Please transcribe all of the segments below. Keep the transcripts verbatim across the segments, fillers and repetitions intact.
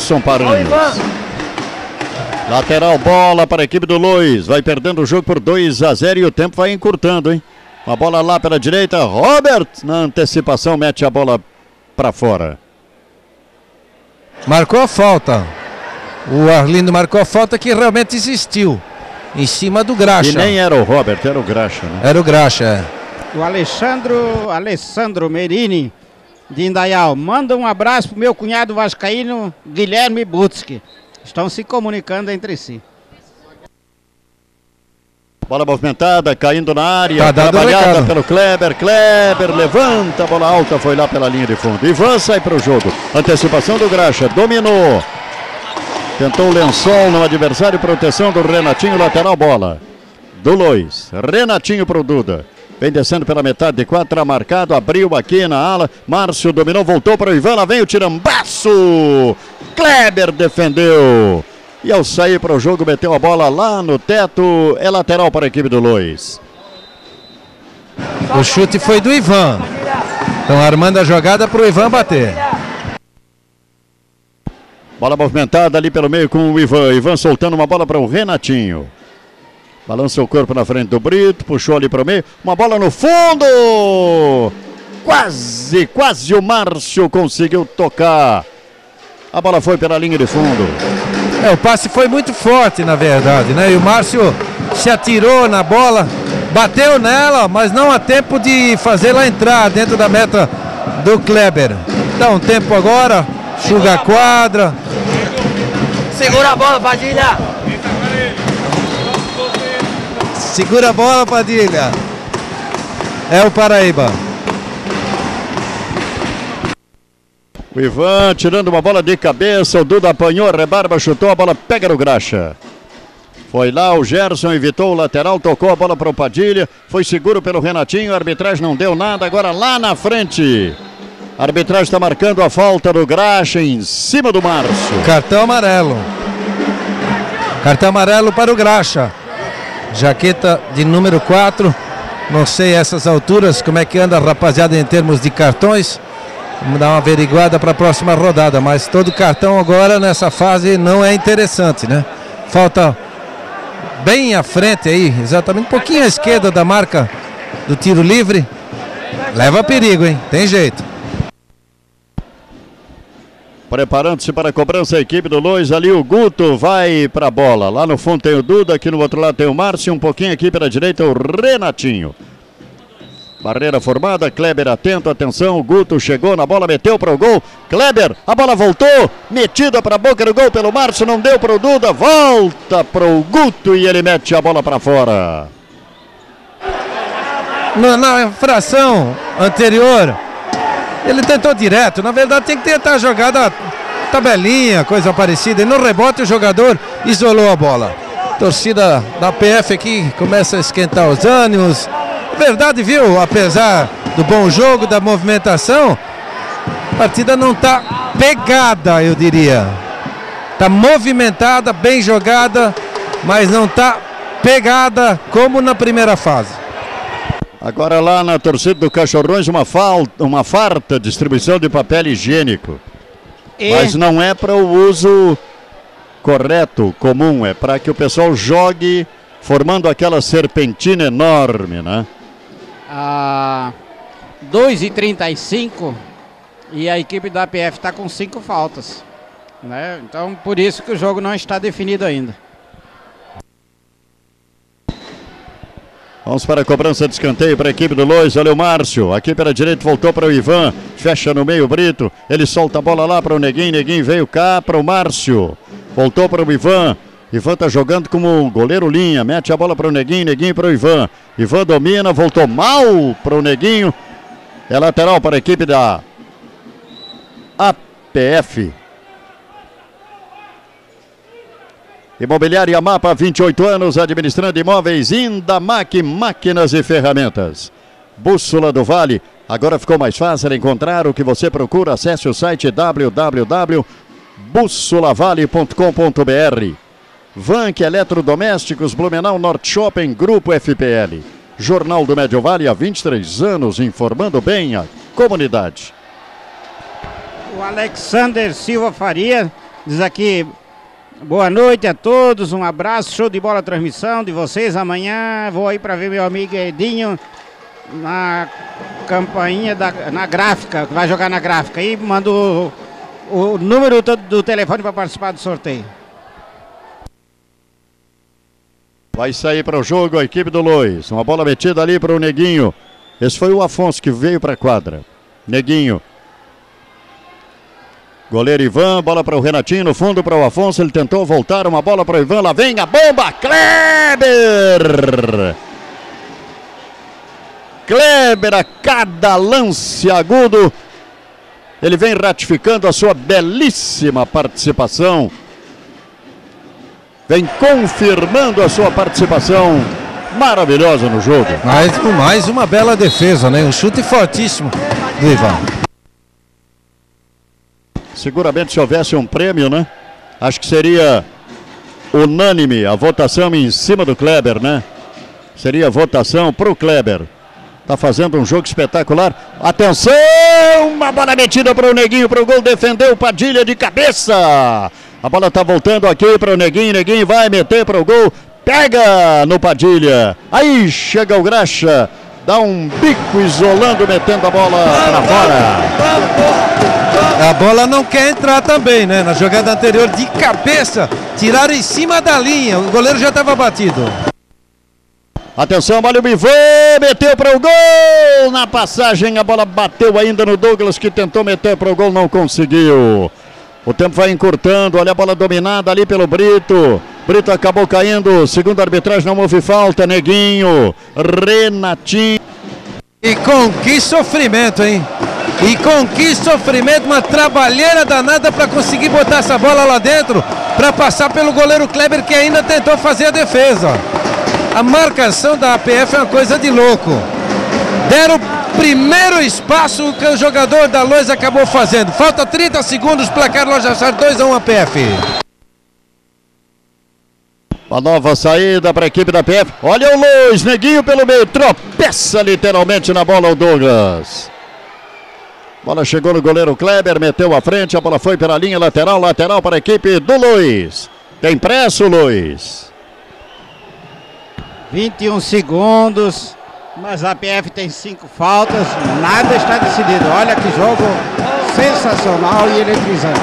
Edson Paranhos. Lateral, bola para a equipe do Luiz. Vai perdendo o jogo por dois a zero e o tempo vai encurtando, hein? Uma bola lá pela direita. Robert, na antecipação, mete a bola para fora. Marcou a falta. O Arlindo marcou a falta que realmente existiu. Em cima do Graxa. E nem era o Robert, era o Graxa, né? Era o Graxa, é. O Alexandro, Alessandro Merini, de Indaial. Manda um abraço pro meu cunhado vascaíno, Guilherme Butski. Estão se comunicando entre si. Bola movimentada, caindo na área, tá trabalhada pelo Kleber. Kleber levanta, a bola alta, foi lá pela linha de fundo. Ivan sai para o jogo. Antecipação do Graxa, dominou. Tentou o lençol no adversário, proteção do Renatinho, lateral, bola do Luiz. Renatinho pro Duda. Vem descendo pela metade de quatro, marcado, abriu aqui na ala. Márcio dominou, voltou para o Ivan, lá vem o tirambaço. Kleber defendeu. E ao sair para o jogo, meteu a bola lá no teto. É lateral para a equipe do Luiz. O chute foi do Ivan. Estão armando a jogada para o Ivan bater. Bola movimentada ali pelo meio com o Ivan. Ivan soltando uma bola para o Renatinho. Balança o corpo na frente do Brito. Puxou ali para o meio. Uma bola no fundo. Quase, quase o Márcio conseguiu tocar. A bola foi pela linha de fundo. É, o passe foi muito forte, na verdade, né? E o Márcio se atirou na bola. Bateu nela, mas não há tempo de fazê-la entrar dentro da meta do Kleber. Dá um tempo agora. Chuga a quadra. Segura a bola, Padilha. Segura a bola, Padilha. É o Paraíba. O Ivan tirando uma bola de cabeça. O Duda apanhou, a rebarba, chutou, a bola pega no Graxa. Foi lá, o Gerson evitou o lateral, tocou a bola para o Padilha. Foi seguro pelo Renatinho, a arbitragem não deu nada. Agora lá na frente. A arbitragem está marcando a falta do Graxa em cima do Márcio. Cartão amarelo. Cartão amarelo para o Graxa. Jaqueta de número quatro. Não sei essas alturas como é que anda a rapaziada em termos de cartões. Vamos dar uma averiguada para a próxima rodada. Mas todo cartão agora nessa fase não é interessante, né? Falta bem à frente aí, exatamente um pouquinho à esquerda da marca do tiro livre. Leva perigo, hein? Tem jeito. Preparando-se para a cobrança a equipe do Luiz, ali o Guto vai para a bola. Lá no fundo tem o Duda, aqui no outro lado tem o Márcio, um pouquinho aqui pela direita o Renatinho. Barreira formada, Kleber atento, atenção, o Guto chegou na bola, meteu para o gol. Kleber, a bola voltou, metida para a boca do gol pelo Márcio, não deu para o Duda, volta para o Guto e ele mete a bola para fora. Na, na fração anterior, ele tentou direto, na verdade tem que tentar a jogada tabelinha, coisa parecida. E no rebote o jogador isolou a bola. A torcida da P F aqui começa a esquentar os ânimos. Verdade, viu? Apesar do bom jogo, da movimentação, a partida não está pegada, eu diria. Está movimentada, bem jogada, mas não está pegada como na primeira fase. Agora lá na torcida do Cachorrões, uma, falta, uma farta distribuição de papel higiênico. E... Mas não é para o uso correto, comum, é para que o pessoal jogue formando aquela serpentina enorme, né? Ah, dois e trinta e cinco e a equipe da A P F está com cinco faltas, né? Então por isso que o jogo não está definido ainda. Vamos para a cobrança de escanteio para a equipe do Luiz. Olha o Márcio, aqui pela direita voltou para o Ivan, fecha no meio o Brito, ele solta a bola lá para o Neguinho, Neguinho veio cá para o Márcio, voltou para o Ivan. Ivan está jogando como goleiro linha, mete a bola para o Neguinho, Neguinho para o Ivan. Ivan domina, voltou mal para o Neguinho. É lateral para a equipe da A P F. Imobiliária Mapa, vinte e oito anos, administrando imóveis, Indamac, máquinas e ferramentas. Bússola do Vale, agora ficou mais fácil encontrar o que você procura. Acesse o site w w w ponto bússola vale ponto com ponto b r. Vank Eletrodomésticos, Blumenau Norte Shopping, Grupo F P L. Jornal do Médio Vale há vinte e três anos, informando bem a comunidade. O Alexander Silva Faria Diz aqui, boa noite a todos, um abraço, show de bola a transmissão de vocês. Amanhã vou aí para ver meu amigo Edinho na campainha, da, na gráfica, que vai jogar na gráfica. E mandou o, o número do, do telefone para participar do sorteio. Vai sair para o jogo a equipe do Luiz. Uma bola metida ali para o Neguinho. Esse foi o Afonso que veio para a quadra. Neguinho. Goleiro Ivan, bola para o Renatinho, no fundo para o Afonso. Ele tentou voltar, uma bola para o Ivan. Lá vem a bomba, Kleber! Kleber, a cada lance agudo, ele vem ratificando a sua belíssima participação. Vem confirmando a sua participação maravilhosa no jogo. Mais, mais uma bela defesa, né? Um chute fortíssimo do Ivan. Seguramente se houvesse um prêmio, né? Acho que seria unânime a votação em cima do Kleber, né? Seria votação para o Kleber. Tá fazendo um jogo espetacular. Atenção! Uma bola metida para o Neguinho, para o gol. Defendeu o Padilha de cabeça. A bola tá voltando aqui para o Neguinho. Neguinho vai meter para o gol. Pega no Padilha. Aí chega o Graxa. Dá um bico isolando, metendo a bola para fora. A bola não quer entrar também, né? Na jogada anterior de cabeça. Tiraram em cima da linha. O goleiro já estava batido. Atenção, olha o Ivan, meteu para o gol, na passagem a bola bateu ainda no Douglas, que tentou meter para o gol, não conseguiu. O tempo vai encurtando, olha a bola dominada ali pelo Brito, Brito acabou caindo, segundo a arbitragem não houve falta, Neguinho, Renatinho. E com que sofrimento, hein? E com que sofrimento, uma trabalheira danada para conseguir botar essa bola lá dentro, para passar pelo goleiro Kleber, que ainda tentou fazer a defesa. A marcação da A P F é uma coisa de louco. Deram o primeiro espaço que o jogador da Lois acabou fazendo. Falta trinta segundos, placar Loja Sar dois a um A P F. Uma nova saída para a equipe da A P F. Olha o Lois, Neguinho pelo meio, tropeça literalmente na bola o Douglas. Bola chegou no goleiro Kleber, meteu à frente, a bola foi pela linha lateral, lateral para a equipe do Luiz. Tem pressa o Luiz. vinte e um segundos, mas a A P F tem cinco faltas, nada está decidido. Olha que jogo sensacional e eletrizante.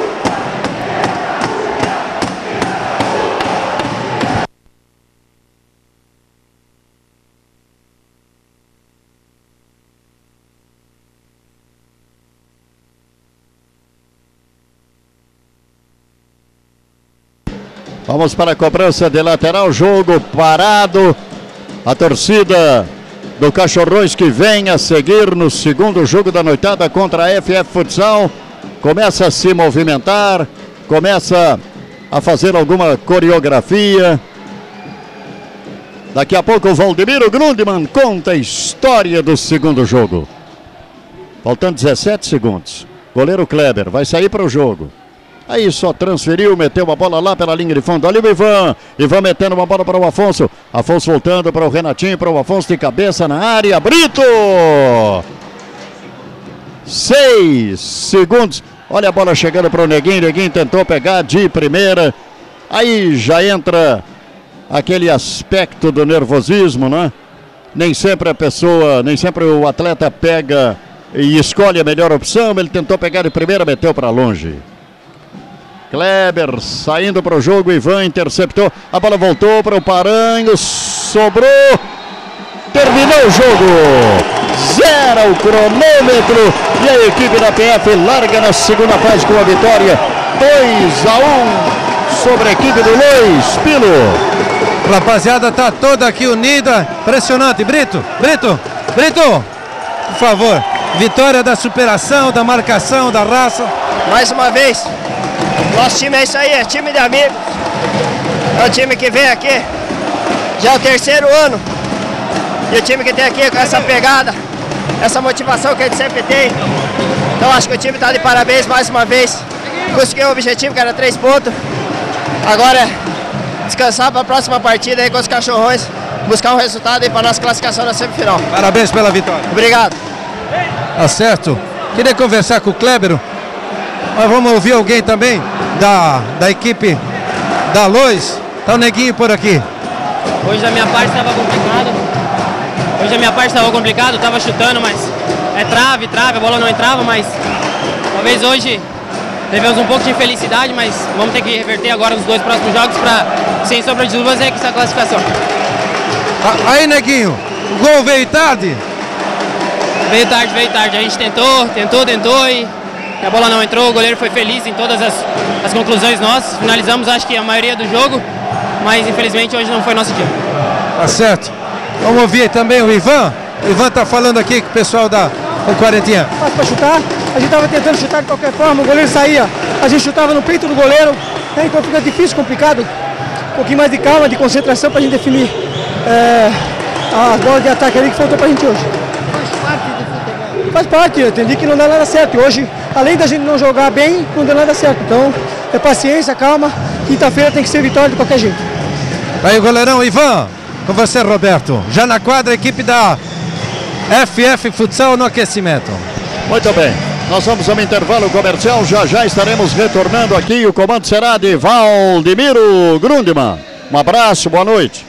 Vamos para a cobrança de lateral, jogo parado. A torcida do Cachorrões que vem a seguir no segundo jogo da noitada contra a F F Futsal. Começa a se movimentar, começa a fazer alguma coreografia. Daqui a pouco o Valdemiro Grundmann conta a história do segundo jogo. Faltando dezessete segundos. Goleiro Kleber vai sair para o jogo. Aí só transferiu, meteu uma bola lá pela linha de fundo. Ali o Ivan. Ivan metendo uma bola para o Afonso. Afonso voltando para o Renatinho, para o Afonso de cabeça na área. Brito! Seis segundos. Olha a bola chegando para o Neguinho. Neguinho tentou pegar de primeira. Aí já entra aquele aspecto do nervosismo, né? Nem sempre a pessoa, nem sempre o atleta pega e escolhe a melhor opção. Ele tentou pegar de primeira, meteu para longe. Kleber saindo para o jogo, Ivan interceptou, a bola voltou para o Paranho, sobrou, terminou o jogo, zera o cronômetro e a equipe da P F larga na segunda fase com a vitória, dois a um sobre a equipe do Luiz Pilo. Rapaziada tá toda aqui unida, impressionante. Brito, Brito, Brito, por favor, vitória da superação, da marcação, da raça. Mais uma vez. Nosso time é isso aí, é time de amigos. É o time que vem aqui já é o terceiro ano. E o time que tem aqui com essa pegada, essa motivação que a gente sempre tem. Então acho que o time está de parabéns mais uma vez. Conseguiu o objetivo que era três pontos. Agora é descansar para a próxima partida aí com os Cachorrões. Buscar um resultado aí para nossa classificação na semifinal. Parabéns pela vitória. Obrigado. Tá certo. Queria conversar com o Kleber. Mas vamos ouvir alguém também. da, da equipe da Luz. Tá o Neguinho por aqui. Hoje a minha parte estava complicado. Hoje a minha parte estava complicado, estava chutando, mas é trave, trave, a bola não entrava, mas talvez hoje devemos um pouco de infelicidade, mas vamos ter que reverter agora nos dois próximos jogos para, sem sombra de dúvidas, é que essa classificação. Aí, Neguinho, o gol veio tarde? Veio tarde, veio tarde. A gente tentou, tentou, tentou e a bola não entrou. O goleiro foi feliz em todas as, as conclusões nossas. Finalizamos, acho que a maioria do jogo, mas infelizmente hoje não foi nosso dia. Tá certo. Vamos ouvir também o Ivan. O Ivan tá falando aqui com o pessoal da Quarentinha. Fácil para chutar. A gente tava tentando chutar de qualquer forma. O goleiro saía. A gente chutava no peito do goleiro. Né? Então fica difícil, complicado. Um pouquinho mais de calma, de concentração para a gente definir é, as bolas de ataque ali que faltou para a gente hoje. Faz parte, eu entendi que não dá nada certo. E hoje, além da gente não jogar bem, não deu nada certo. Então, é paciência, calma. Quinta-feira tem que ser vitória de qualquer jeito. Aí, goleirão Ivan, com você, Roberto. Já na quadra, a equipe da F F Futsal no aquecimento. Muito bem. Nós vamos a um intervalo comercial. Já já estaremos retornando aqui. O comando será de Valdemiro Grundman. Um abraço, boa noite.